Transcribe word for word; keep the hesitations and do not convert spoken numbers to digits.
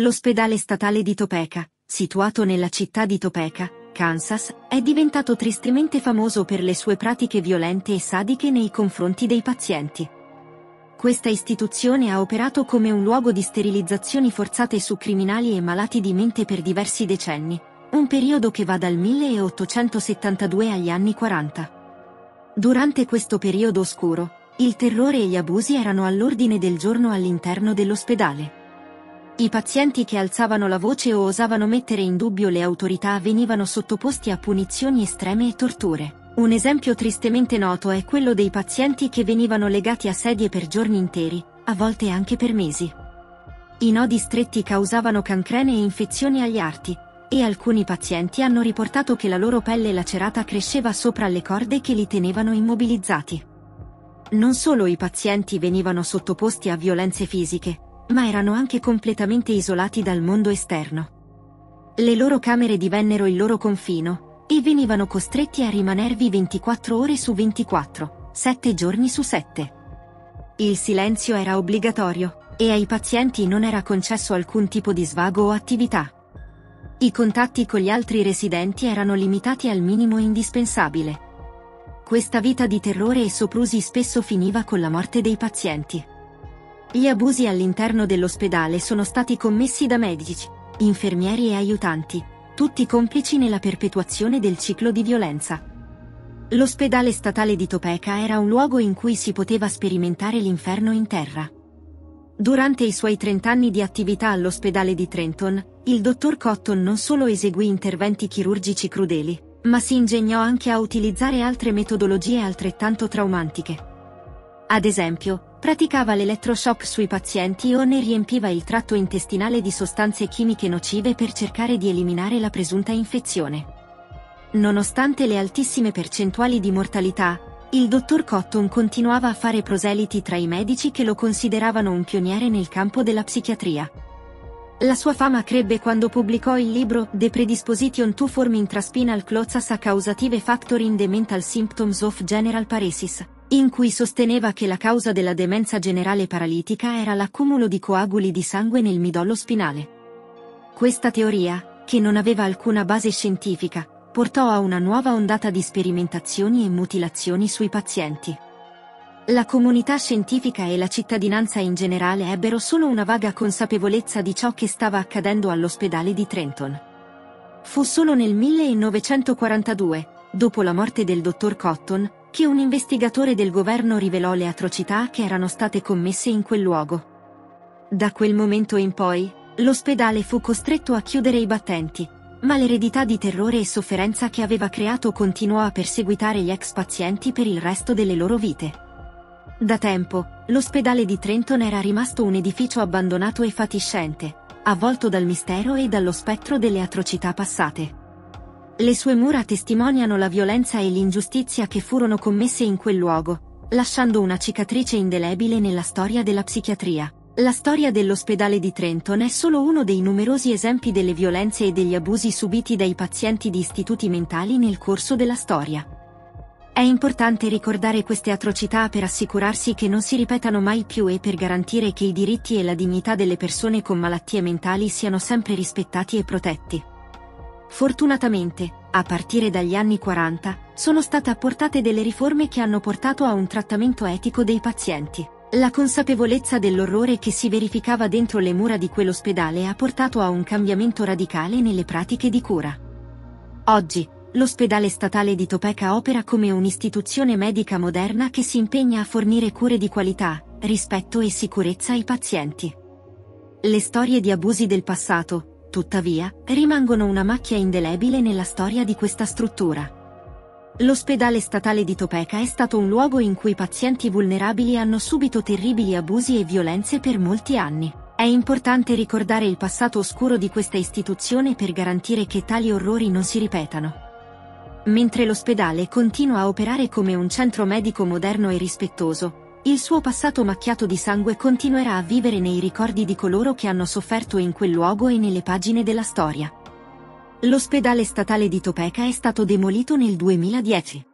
L'ospedale statale di Topeka, situato nella città di Topeka, Kansas, è diventato tristemente famoso per le sue pratiche violente e sadiche nei confronti dei pazienti. Questa istituzione ha operato come un luogo di sterilizzazioni forzate su criminali e malati di mente per diversi decenni, un periodo che va dal milleottocentosettantadue agli anni quaranta. Durante questo periodo oscuro, il terrore e gli abusi erano all'ordine del giorno all'interno dell'ospedale. I pazienti che alzavano la voce o osavano mettere in dubbio le autorità venivano sottoposti a punizioni estreme e torture. Un esempio tristemente noto è quello dei pazienti che venivano legati a sedie per giorni interi, a volte anche per mesi. I nodi stretti causavano cancrene e infezioni agli arti, e alcuni pazienti hanno riportato che la loro pelle lacerata cresceva sopra le corde che li tenevano immobilizzati. Non solo i pazienti venivano sottoposti a violenze fisiche, ma erano anche completamente isolati dal mondo esterno. Le loro camere divennero il loro confino, e venivano costretti a rimanervi ventiquattro ore su ventiquattro, sette giorni su sette. Il silenzio era obbligatorio, e ai pazienti non era concesso alcun tipo di svago o attività. I contatti con gli altri residenti erano limitati al minimo indispensabile. Questa vita di terrore e soprusi spesso finiva con la morte dei pazienti. Gli abusi all'interno dell'ospedale sono stati commessi da medici, infermieri e aiutanti, tutti complici nella perpetuazione del ciclo di violenza. L'ospedale statale di Topeka era un luogo in cui si poteva sperimentare l'inferno in terra. Durante i suoi trent'anni di attività all'ospedale di Trenton, il dottor Cotton non solo eseguì interventi chirurgici crudeli, ma si ingegnò anche a utilizzare altre metodologie altrettanto traumatiche. Ad esempio, praticava l'elettroshock sui pazienti o ne riempiva il tratto intestinale di sostanze chimiche nocive per cercare di eliminare la presunta infezione. Nonostante le altissime percentuali di mortalità, il dottor Cotton continuava a fare proseliti tra i medici che lo consideravano un pioniere nel campo della psichiatria. La sua fama crebbe quando pubblicò il libro The Predisposition to Form Intraspinal Clots a Causative Factor in the Mental Symptoms of General Paresis, in cui sosteneva che la causa della demenza generale paralitica era l'accumulo di coaguli di sangue nel midollo spinale. Questa teoria, che non aveva alcuna base scientifica, portò a una nuova ondata di sperimentazioni e mutilazioni sui pazienti. La comunità scientifica e la cittadinanza in generale ebbero solo una vaga consapevolezza di ciò che stava accadendo all'ospedale di Trenton. Fu solo nel millenovecentoquarantadue, dopo la morte del dottor Cotton, che un investigatore del governo rivelò le atrocità che erano state commesse in quel luogo. Da quel momento in poi, l'ospedale fu costretto a chiudere i battenti, ma l'eredità di terrore e sofferenza che aveva creato continuò a perseguitare gli ex pazienti per il resto delle loro vite. Da tempo, l'ospedale di Trenton era rimasto un edificio abbandonato e fatiscente, avvolto dal mistero e dallo spettro delle atrocità passate. Le sue mura testimoniano la violenza e l'ingiustizia che furono commesse in quel luogo, lasciando una cicatrice indelebile nella storia della psichiatria. La storia dell'ospedale di Trenton è solo uno dei numerosi esempi delle violenze e degli abusi subiti dai pazienti di istituti mentali nel corso della storia. È importante ricordare queste atrocità per assicurarsi che non si ripetano mai più e per garantire che i diritti e la dignità delle persone con malattie mentali siano sempre rispettati e protetti. Fortunatamente, a partire dagli anni quaranta, sono state apportate delle riforme che hanno portato a un trattamento etico dei pazienti. La consapevolezza dell'orrore che si verificava dentro le mura di quell'ospedale ha portato a un cambiamento radicale nelle pratiche di cura. Oggi, l'ospedale statale di Topeka opera come un'istituzione medica moderna che si impegna a fornire cure di qualità, rispetto e sicurezza ai pazienti. Le storie di abusi del passato, tuttavia, rimangono una macchia indelebile nella storia di questa struttura. L'ospedale statale di Topeka è stato un luogo in cui pazienti vulnerabili hanno subito terribili abusi e violenze per molti anni. È importante ricordare il passato oscuro di questa istituzione per garantire che tali orrori non si ripetano. Mentre l'ospedale continua a operare come un centro medico moderno e rispettoso, il suo passato macchiato di sangue continuerà a vivere nei ricordi di coloro che hanno sofferto in quel luogo e nelle pagine della storia. L'ospedale statale di Topeka è stato demolito nel duemiladieci.